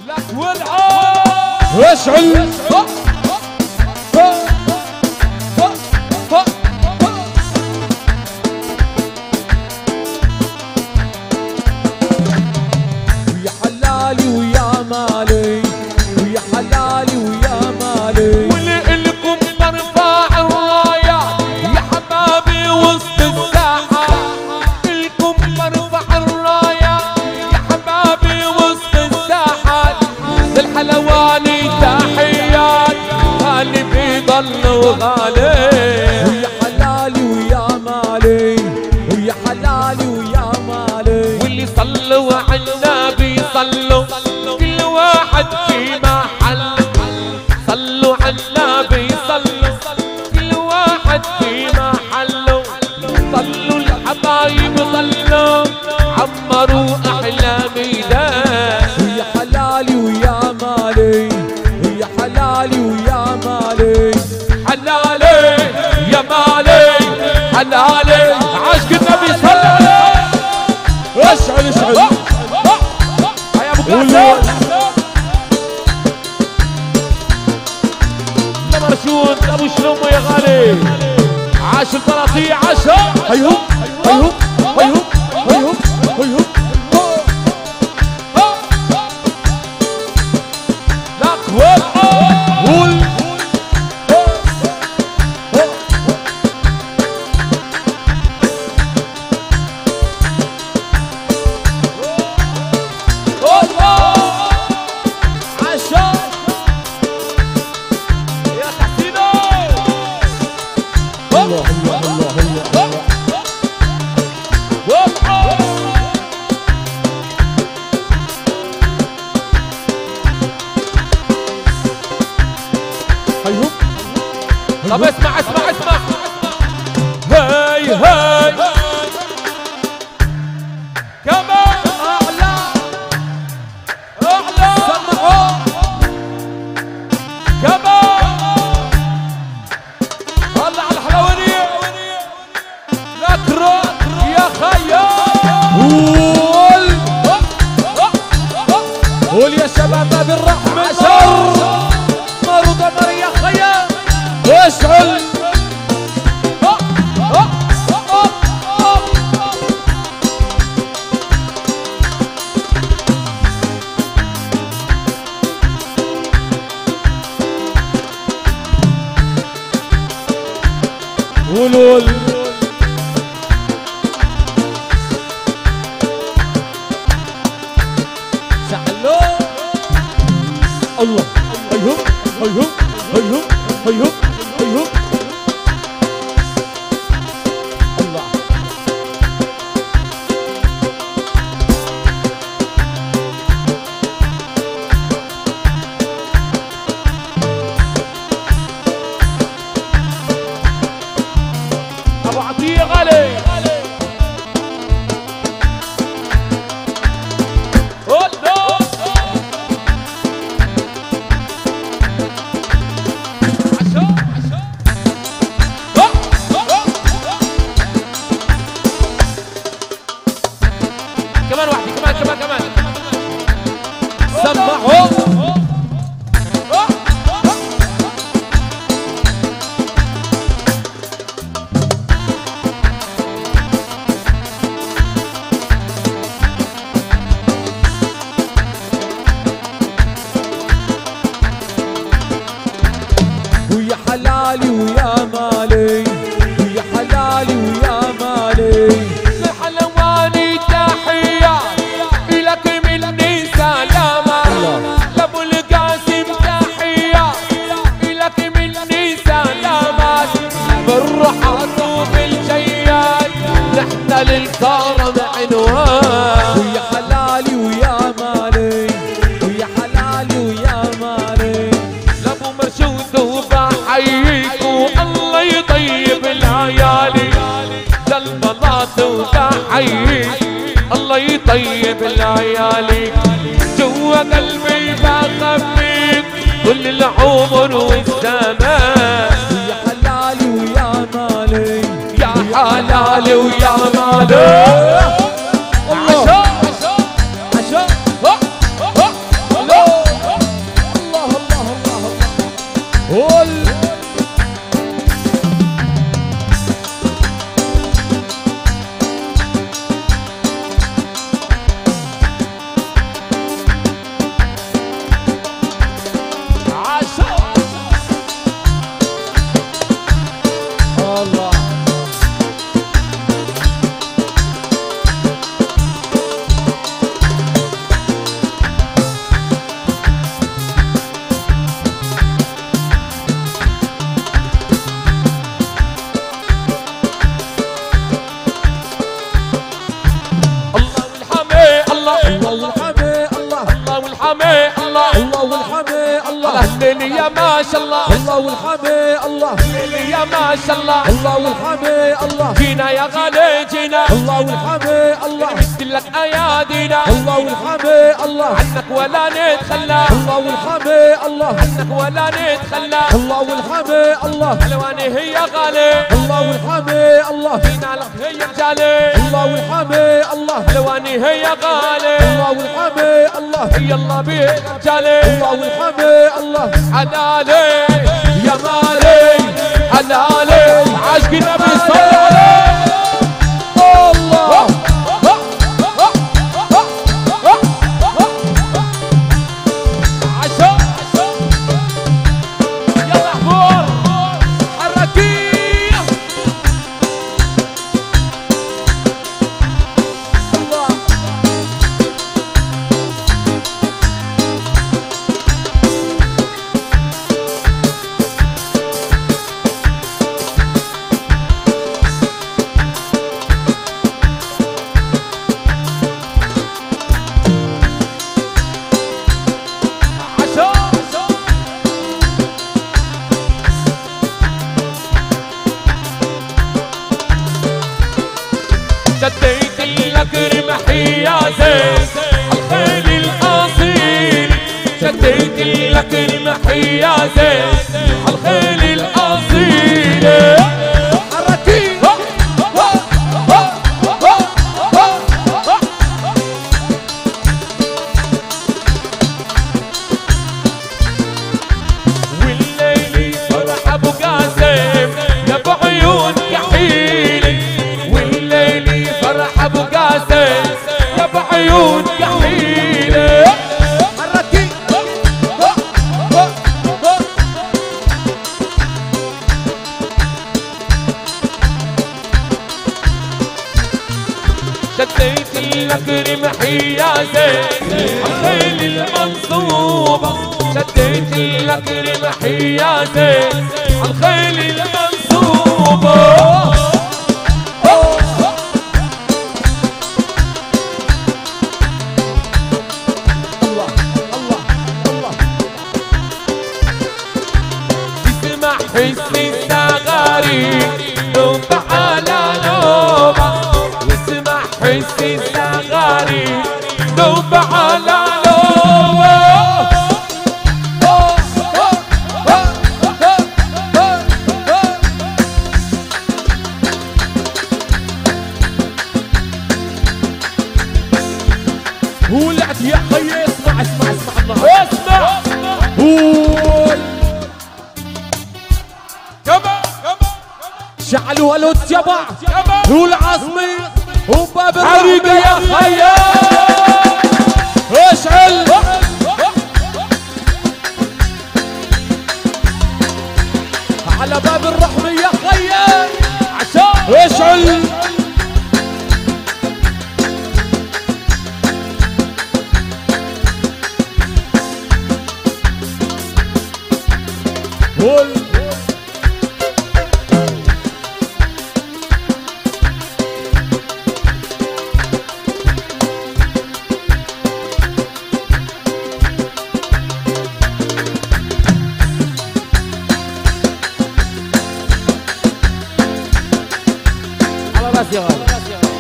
اشعل ويا حلالي ويا مالي ويا حلالي ويا مالي ولكم برفع الرايات يا حبابي وسط الساحة لكم برفع الرايات يا حبابي وسط الساحة للحلواني تحيات غالي بيضل وغالي ويا حلالي ويا مالي ويا حلالي ويا مالي واللي صلوا على النبي صلوا كل واحد في محل صلوا على النبي صلوا كل واحد في محله صلوا الحبايب صلوا عمروا احلى ميدان ويا حلالي ويا مالي ويا حلالي ويا مالي حلالي يا مالي حلالي عاشق النبي صلى عليه اشعل اشعل يا ابو قاسم مرشود ابو شلومو يا غالي عاش البلاطي عاشا هيهم هيهم هيهم هيهم هيهم نقول قول عاشا يا تحسينو الله الله الله الله هيهم طب اسمع اسمع اسمع هاي هاي كمان اعلى اعلى سمعوا كمان طلع الحلوانية نكرة يا خيال قول يا شباب ما بالرحمة شر نار ودمر يا خيال اشعل قولوا شعلوا الله هيهم هيهم هيهم هيهم هيهم الله ابو عطية غالي كمان واحدة كمان سمعوا ويا حلالي ويا مالي ويا حلالي ويا مالي الحلواني تحيات إلك مني سلامة لأبو القاسم تحيات إلك مني سلامات بالرحات وبالجيات نحن للكرم عنوان ويا حلالي ويا مالي ويا حلالي ويا مالي لأبو مرشود وبحييك والله يطيب العيالي للبلاط وبحييك الله يطيب العيالي جوا قلبي بخبيك كل العمر والزمان ويا حلالي ويا مالي يا حلالي ويا مالي الله عشا الله والحمي الله الله والحمي الله الليل يا ما شاء الله الله والحمي الله الليل يا ما شاء الله الله والحمي الله جينا يا غالي جينا الله والحمي الله مثل لك ايادينا الله والحمي الله عنك ولا نتخلى الله والحمي الله عنك ولا نتخلى الله والحمي الله الواني هي غالي الله والحمي الله جينا لك هي رجالي الله والحمي الله الواني هي غالي الله والحمي الله هي الله بيه رجالي الله والحمي الله حلالي يا مالي حلالي عاشق النبي صلى عليه الله عشا يلا حبور حركي شديت لك رمحي يا زين الخيل الاصيل شديت لك رمحي يا زين الخيل الاصيل حركي والليل فرح ابو قاسم يا ابو عيون كحيل والليل فرح ابو قاسم يا ابو عيون كحيل حركي شديت لك رمحي يا زين الخيل المنصوبة شديت لك رمحي يا زين الخيل المنصوبة تسمع حس الزغاري نوبة على نوبة واسمع حس الزغاري نوبة على نوبة ولعت يا خيي اسمع اسمع اسمع الله اسمع قول شعلوا له التبع والعصمي وباب حريقة يا خيال اشعل على باب الرحمة يا خيال عشان اشعل قول على راسي يا غالي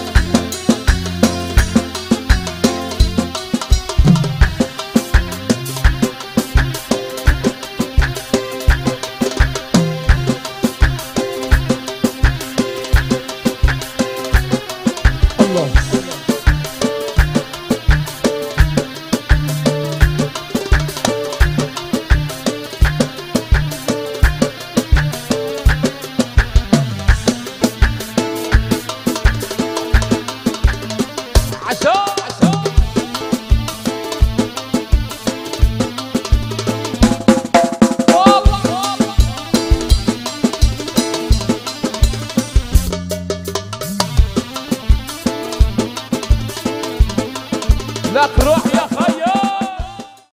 الله لك روح